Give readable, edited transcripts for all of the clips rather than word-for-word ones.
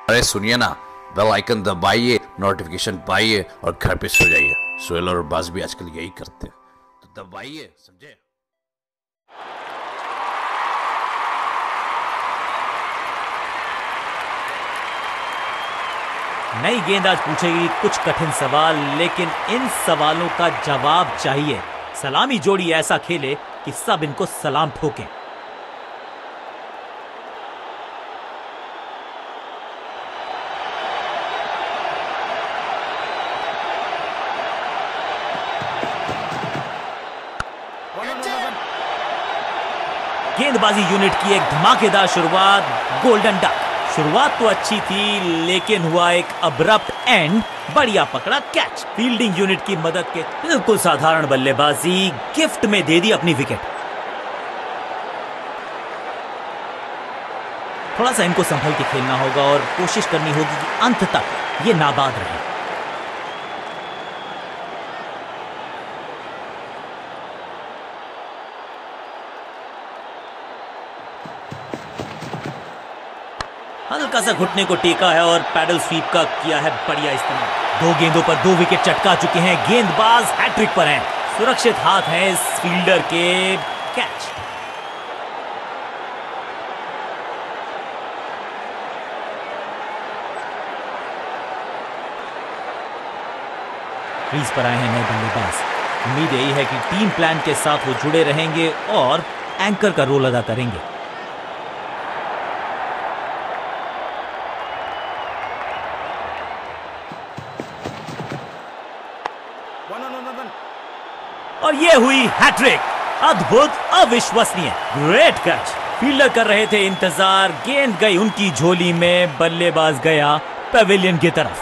अरे सुनिए ना, बेल आइकन दबाइए, नोटिफिकेशन पाइए और घर पे सो जाइए। सोहेल और बाज भी आजकल यही करते हैं, तो दबाइए, समझे। नई गेंद आज पूछेगी कुछ कठिन सवाल, लेकिन इन सवालों का जवाब चाहिए। सलामी जोड़ी ऐसा खेले कि सब इनको सलाम ठोकें। गेंदबाजी यूनिट की एक धमाकेदार शुरुआत, गोल्डन डक। शुरुआत तो अच्छी थी, लेकिन हुआ एक अब्रप्ट एंड। बढ़िया पकड़ा कैच। फील्डिंग यूनिट की मदद के बिल्कुल साधारण बल्लेबाजी, गिफ्ट में दे दी अपनी विकेट। थोड़ा सा इनको संभल के खेलना होगा और कोशिश करनी होगी कि अंत तक ये नाबाद रहे। हल्का सा घुटने को टेका है और पैडल स्वीप का किया है बढ़िया इस्तेमाल। 2 गेंदों पर 2 विकेट चटका चुके हैं। गेंदबाज हैट्रिक पर हैं। सुरक्षित हाथ हैं इस फील्डर के। कैच। क्रीज पर आए हैं नए बल्लेबाज। उम्मीद यही है कि टीम प्लान के साथ वो जुड़े रहेंगे और एंकर का रोल अदा करेंगे। और ये हुई हैट्रिक। अद्भुत, अविश्वसनीय, ग्रेट कैच। फील्डर कर रहे थे इंतजार, गेंद गई उनकी झोली में, बल्लेबाज गया पेविलियन की तरफ।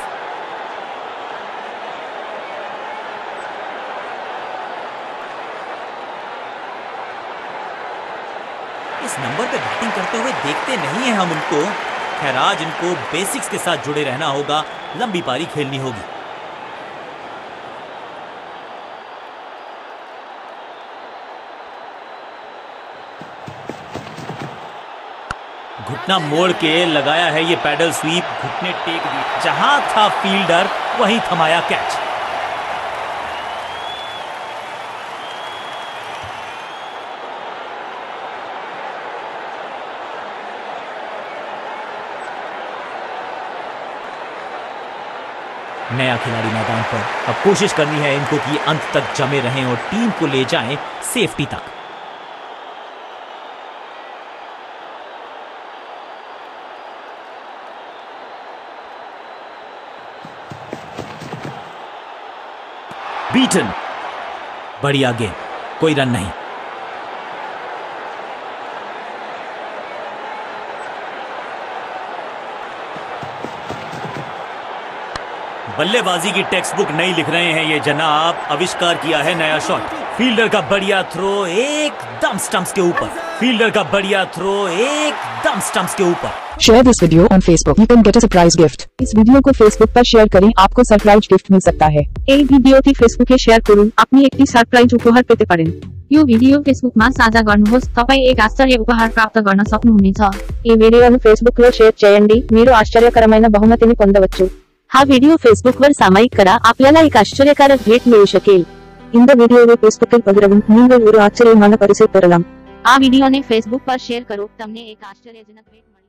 इस नंबर पे बैटिंग करते हुए देखते नहीं है हम उनको। खैर आज इनको बेसिक्स के साथ जुड़े रहना होगा, लंबी पारी खेलनी होगी। घुटना मोड़ के लगाया है ये पैडल स्वीप। घुटने टेक दी, जहां था फील्डर वहीं थमाया कैच। नया खिलाड़ी मैदान पर। अब कोशिश करनी है इनको कि अंत तक जमे रहें और टीम को ले जाएं सेफ्टी तक। बीटन, बढ़िया गेंद, कोई रन नहीं। बल्लेबाजी की टेक्स्ट बुक नहीं लिख रहे हैं ये जनाब। आविष्कार किया है नया शॉट। फील्डर का बढ़िया थ्रो एकदम स्टंप्स के ऊपर। फील्डर का बढ़िया थ्रो एकदम स्टंप्स के ऊपर। Share this video on Facebook. You can get a surprise gift. इस वीडियो को फेसबुक पर शेयर करें, आपको सरप्राइज गिफ्ट मिल सकता है। এই ভিডিওটি ফেসবুকে শেয়ার করুন, আপনি একটি সারপ্রাইজ উপহার পেতে পারেন। यो भिडियो फेसबुकमा साझा गर्नुहोस्, तपाई एक आश्चर्य उपहार प्राप्त गर्न सक्नुहुनेछ। ఈ వీడియోను ఫేస్బుక్ లో షేర్ చేయండి, మీరు ఆశ్చర్యకరమైన బహుమతిని పొందవచ్చు। हा व्हिडिओ फेसबुकवर सामायिक करा, आपल्याला एक आश्चर्यकारक भेट मिळू शकेल। இந்த வீடியோவை ஃபேஸ்புக்கில் பகிரவும், நீங்கள் ஒரு ஆச்சரியமான பரிசை பெறலாம்। આ વિડિયોને ફેસબુક પર શેર કરો, તમને એક આશ્ચર્યજનક भेट